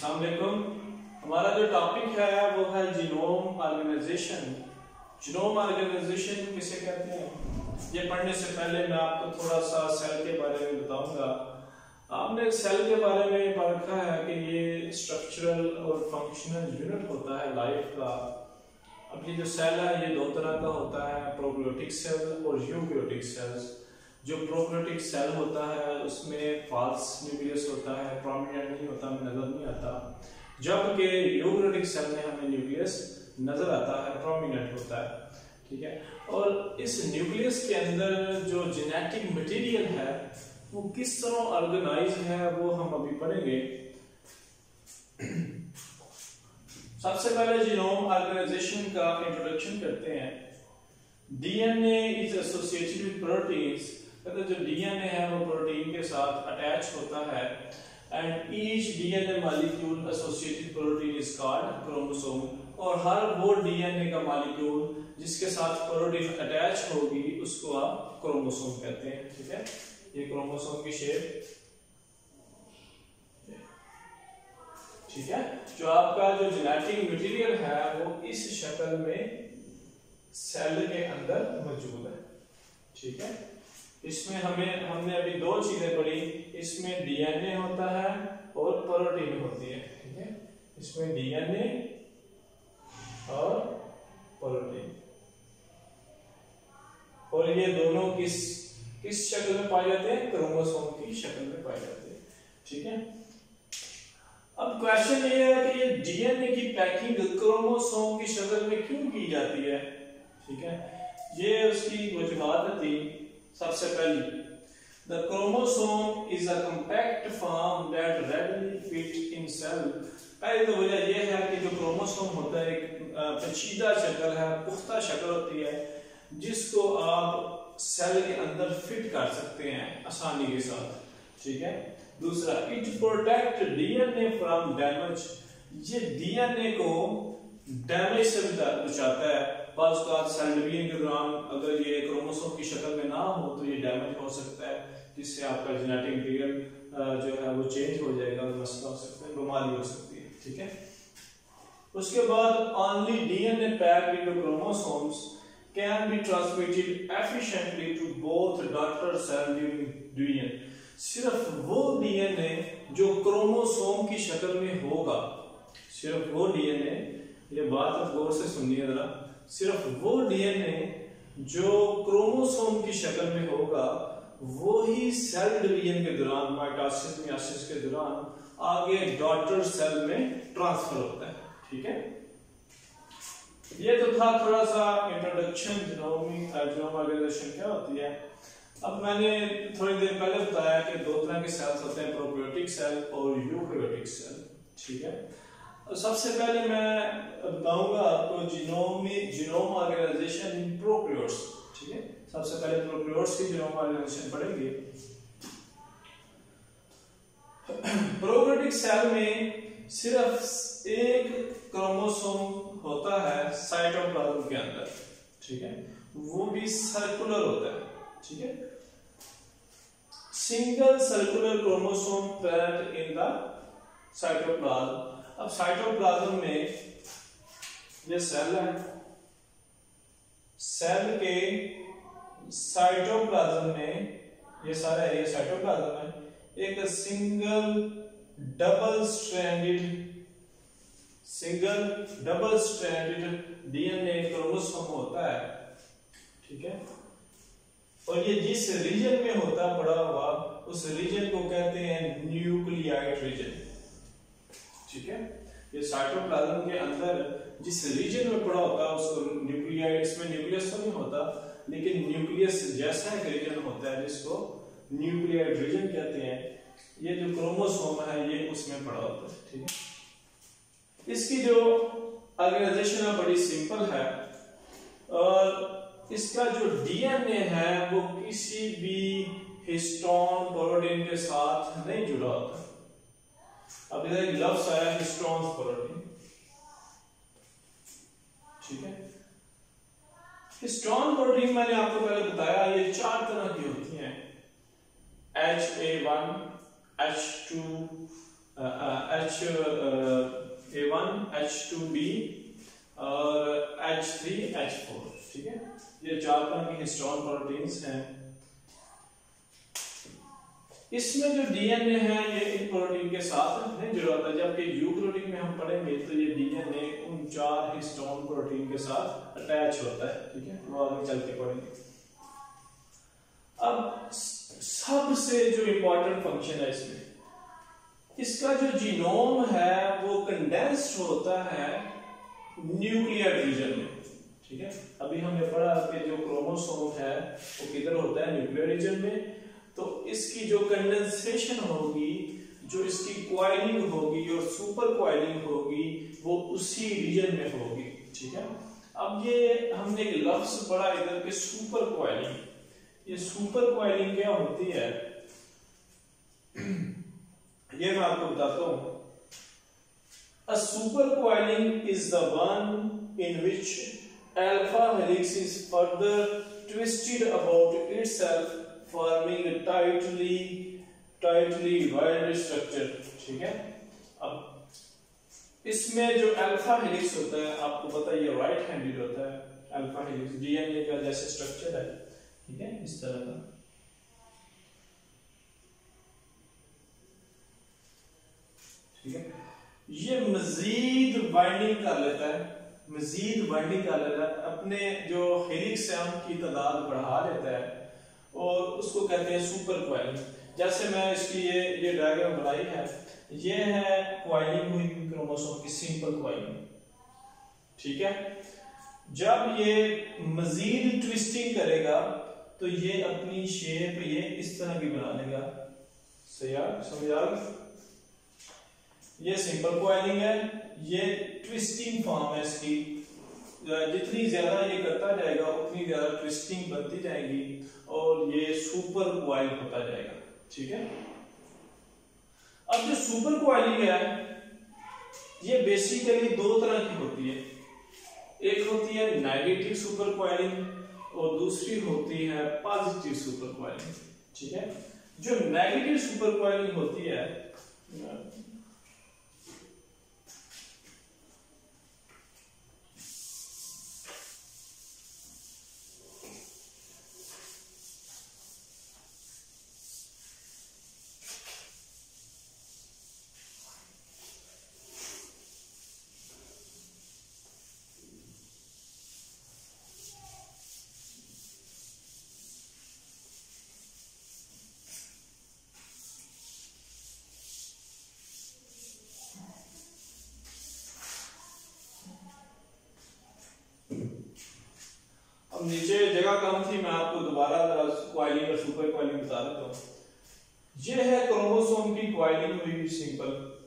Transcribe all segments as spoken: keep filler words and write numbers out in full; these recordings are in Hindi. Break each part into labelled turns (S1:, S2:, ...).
S1: अस्सलाम वालेकुम। हमारा जो टॉपिक है वो है जीनोम ऑर्गेनाइजेशन। जीनोम ऑर्गेनाइजेशन किसे कहते हैं, ये पढ़ने से पहले मैं आपको थोड़ा सा सेल के बारे में बताऊंगा। आपने सेल के बारे में पढ़ा है कि ये स्ट्रक्चरल और फंक्शनल यूनिट होता है लाइफ का। अब ये जो सेल है ये दो तरह का होता है, प्रोकैरियोटिक सेल और यूकैरियोटिक सेल्स। जो प्रोकैरियोटिक सेल होता है उसमें फाल्स न्यूक्लियस होता है, प्रोमिनेंट नहीं होता, नजर नहीं आता, जबकि यूकैरियोटिक सेल में हमें न्यूक्लियस नजर आता है, प्रोमिनेंट होता है। ठीक है, और इस न्यूक्लियस के अंदर जो जेनेटिक मटेरियल है वो किस तरह ऑर्गेनाइज है वो हम अभी पढ़ेंगे। सबसे पहले जीनोम ऑर्गेनाइजेशन का इंट्रोडक्शन करते हैं। DNA is associated with proteins, कहते जो डीएनए है वो प्रोटीन के साथ अटैच होता है। And each DNA molecule associated protein is called chromosome, और हर वो डीएनए का मॉलिक्यूल जिसके साथ प्रोटीन अटैच होगी उसको आप क्रोमोसोम कहते हैं। ठीक है, ये क्रोमोसोम की शेप, ठीक है, जो आपका जो जेनेटिक मटेरियल है वो इस शक्ल में सेल के अंदर मौजूद है। ठीक है, इसमें हमें हमने अभी दो चीजें पढ़ी, इसमें डीएनए होता है और प्रोटीन होती है। ठीक है, इसमें डीएनए और प्रोटीन, और ये दोनों किस किस शक्ल में पाए जाते हैं, क्रोमोसोम की शक्ल में पाए जाते हैं। ठीक है, अब क्वेश्चन ये है कि ये डीएनए की पैकिंग क्रोमोसोम की शक्ल में क्यों की जाती है। ठीक है, ये उसकी वजूहत थी। सबसे पहली, the chromosome is a compact form that readily fit in cell. पहली तो वजह यह है कि जो क्रोमोसोम होता है एक पेचीदा शक्ल है, पुख्ता शक्ल होती है जिसको आप सेल के अंदर फिट कर सकते हैं आसानी के साथ। ठीक है, दूसरा, it protect DNA from damage, ये डीएनए को डैमेज से बचाता है। बाज़ औक़ात सेल डिवीजन के दौरान अगर ये क्रोमोसोम की शक्ल में ना हो तो ये डैमेज हो सकता है, जिससे आपका जेनेटिक मटेरियल जो है वो चेंज हो जाएगा और मसला हो सकता है, बीमारी हो सकती है। ठीक है, उसके बाद only DNA packed into chromosomes can be transmitted efficiently to both daughter cell during division. सिर्फ वो डीएनए जो क्रोमोसोम की शक्ल में होगा, सिर्फ वो डीएनए, ये बात आप गौर से सुनिए जरा, सिर्फ वो डीएनए जो क्रोमोसोम की शक्ल में होगा वो ही सेल डिवीजन के दौरान, माइटोसिस मियोसिस के दौरान आगे डॉटर सेल में ट्रांसफर होता है। ठीक है, ये तो था थोड़ा सा इंट्रोडक्शन जीनोम ऑर्गेनाइजेशन क्या होती है। अब मैंने थोड़ी देर पहले बताया कि दो तरह के सेल्स होते हैं, प्रोकैरियोटिक सेल और यूकैरियोटिक सेल। ठीक है, सबसे पहले मैं बताऊंगा आपको genome genome organization in prokaryotes. ठीक है, सबसे पहले प्रोकैरियोट्स की जीनोम ऑर्गेनाइजेशन पढ़ेंगे। प्रोकैरियोटिक सेल में सिर्फ एक क्रोमोसोम होता है साइटोप्लाज्म के अंदर। ठीक है, वो भी सर्कुलर होता है। ठीक है, single circular chromosome present in the cytoplasm. अब साइटोप्लाज्म में ये सेल है, सेल के साइटोप्लाज्म में ये सारा एरिया साइटोप्लाज्म है, एक single double stranded single double stranded DNA chromosome होता है। ठीक है, और ये जिस रीजन में होता है पड़ा हुआ उस रीजन को कहते हैं न्यूक्लियाइड रीजन। ठीक है, ये साइटोप्लाज्म के अंदर जिस रीजन में पड़ा होता है उसको न्यूक्लियाइड, इसमें न्यूक्लियस तो नहीं होता लेकिन न्यूक्लियस जैसा एक रीजन होता है जिसको न्यूक्लियाइड रीजन कहते हैं। ये जो क्रोमोसोम है ये उसमें पड़ा होता है। ठीक है, इसकी जो ऑर्गेनाइजेशन है बड़ी सिंपल है, और इसका जो डीएनए है वो किसी भी हिस्टोन प्रोटीन के साथ नहीं जुड़ा होता। अब इधर एक लफ्ज आया हिस्टोन प्रोटीन। ठीक है, हिस्टोन प्रोटीन मैंने आपको पहले बताया ये चार तरह की होती हैं, H A one, H two, H A one H two B और एच थ्री एच फोर, ठीक है। ये चार तरह की हिस्टोन प्रोटीन्स हैं। इसमें जो डीएनए है ये इन प्रोटीन के साथ नहीं जुड़ा होता, जबकि यूकैरियोटिक में हम पढ़ेंगे तो ये डीएनए उन चार हिस्टोन प्रोटीन के साथ अटैच होता है, ठीक है, वो आगे चल के पढ़ेंगे। अब सबसे जो इंपॉर्टेंट फंक्शन है इसमें, इसका जो जीनोम है वो कंडेंस्ड होता है न्यूक्लियर रीजन में, ठीक है। अभी हमने पढ़ा कि जो क्रोमोसोम है वो किधर होता है, न्यूक्लियर रीजन में। तो इसकी जो कंडेंसेशन होगी, जो इसकी क्वाइलिंग होगी और सुपर क्वाइलिंग होगी, वो उसी रीजन में होगी, ठीक है। अब ये हमने एक लफ्ज पढ़ा इधर के सुपर क्वाइलिंग। ये सुपर क्वाइलिंग क्या होती है ये मैं आपको बताता हूं। A supercoiling is the one in which alpha helix is further twisted about itself, forming a tightly tightly wound structure, ठीक है। अब इसमें जो अल्फा हेलिक्स होता है, आपको पता है ये राइट हैंडेड होता है। अल्फा हेलिक्स डीएनए का जैसे स्ट्रक्चर है, ठीक है, इस तरह का, ठीक है। ये मजीद बाइंडिंग कर लेता है, मजीद बाइंडिंग कर लेता है, अपने जो हेलिक्स है उनकी तादाद बढ़ा लेता है और उसको कहते हैं सुपर क्वाइलिंग। जैसे मैं इसकी ये ये डायग्राम बनाई है, ये है क्वाइलिंग हुई क्रोमोसोम की, सिंपल क्वाइलिंग, ठीक है। जब ये मजीद ट्विस्टिंग करेगा तो ये अपनी शेप ये इस तरह की बना लेगा। सही समझ आ गई? ये सिंपल क्वाइलिंग है, ये ट्विस्टिंग फॉर्म है इसकी। जितनी ज्यादा ये करता जाएगा उतनी ज्यादा ट्विस्टिंग बनती जाएगी और ये सुपर क्वाइल होता जाएगा, ठीक है। अब जो सुपर क्वाइलिंग है ये बेसिकली दो तरह की होती है। एक होती है नेगेटिव सुपर क्वाइलिंग और दूसरी होती है पॉजिटिव सुपर क्वाइलिंग, ठीक है। जो नेगेटिव सुपर क्वाइलिंग होती है, नीचे जगह कम थी, मैं आपको दोबारा क्वाइलिंग और सुपर क्वाइलिंग बता देता हूं। ये है क्रोमोसोम की क्वाइलिंग हुई सिंपल,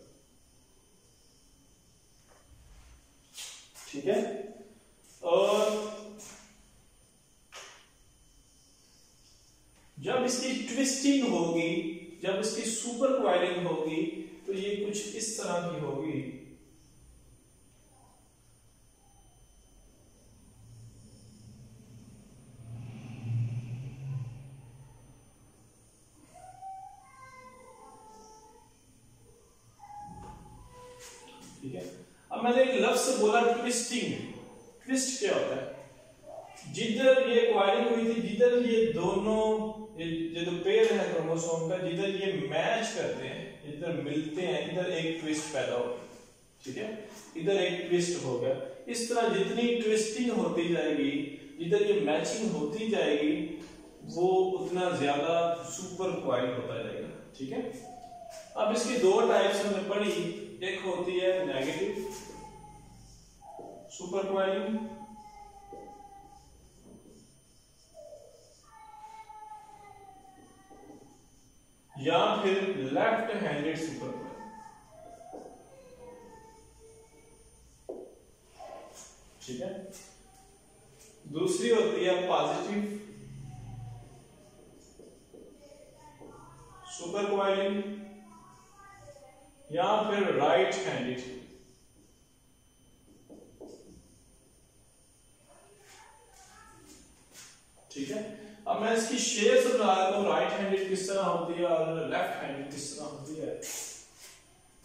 S1: ठीक है। और जब इसकी ट्विस्टिंग होगी, जब इसकी सुपर क्वाइलिंग होगी तो ये कुछ इस तरह की होगी। ठीक है। अब मैंने एक लफ्ज बोला ट्विस्टिंग। ट्विस्ट क्या होता है? जिधर ये क्वाइलिंग हुई थी, जिधर ये दोनों ये जो पेयर है क्रोमोसोम का, जिधर ये मैच करते हैं, जिधर मिलते हैं, इधर एक ट्विस्ट पैदा हो गया, ठीक है। इधर एक ट्विस्ट हो गया। इस तरह जितनी ट्विस्टिंग होती जाएगी, जिधर ये मैचिंग होती जाएगी, वो उतना ज्यादा सुपर क्वाइल होता जाएगा, ठीक है। अब इसकी दो टाइप्स हमने पढ़ी। एक होती है नेगेटिव सुपर क्वाइलिंग, या फिर लेफ्ट हैंडेड सुपर क्वाइलिंग, ठीक है। दूसरी होती है पॉजिटिव सुपर क्वाइलिंग, या फिर राइट हैंडेड, ठीक है। अब मैं इसकी शेप समझा रहा हूं, राइट हैंडेड किस तरह होती है और लेफ्ट हैंडेड किस तरह होती है।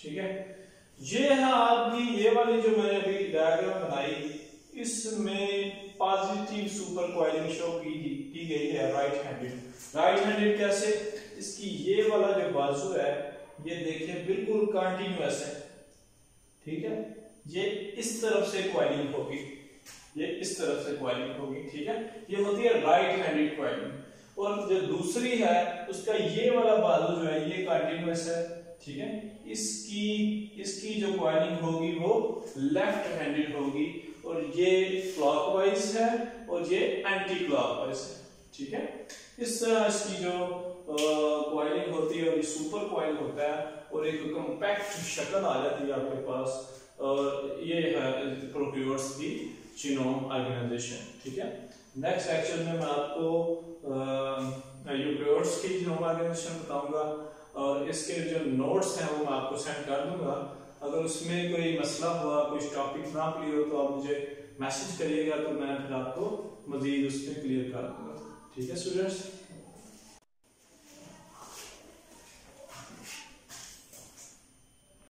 S1: ठीक है। ये है आपकी ये वाली जो मैंने अभी डायग्राम बनाई, इसमें पॉजिटिव सुपर कॉइलिंग शो की की गई है राइट हैंडेड। राइट हैंडेड कैसे? इसकी ये वाला जो बाजू है ये देखिए बिल्कुल कंटिन्यूअस है, ठीक है। ये इस तरफ से कॉइलिंग होगी, ये इस तरफ से कॉइलिंग होगी, ठीक है। ये होती है राइट हैंडेड कॉइलिंग। और जो दूसरी है उसका ये वाला बाजू जो है ये कंटिन्यूअस है, ठीक है। इसकी इसकी जो कॉइलिंग होगी वो लेफ्ट हैंडेड होगी, और ये क्लॉकवाइज है और ये एंटी क्लॉकवाइज है, ठीक है। इस तरह इसकी जो कॉइलिंग होती है और ये सुपर कॉइल होता है और एक कॉम्पैक्ट शक्ल आ जाती है आपके पास, और ये है प्रोक्यूर्स की जीनोम ऑर्गेनाइजेशन, ठीक है। नेक्स्ट लेक्चर में मैं आपको यूकैरियोट्स की जीनोम ऑर्गेनाइजेशन बताऊंगा, और इसके जो नोट्स हैं वो मैं आपको सेंड कर दूंगा। अगर उसमें कोई मसला हुआ, कोई टॉपिक ना क्लियर हो तो आप मुझे मैसेज करिएगा, तो मैं फिर आपको मजीद उसमें क्लियर कर दूंगा, ठीक है स्टूडेंट्स।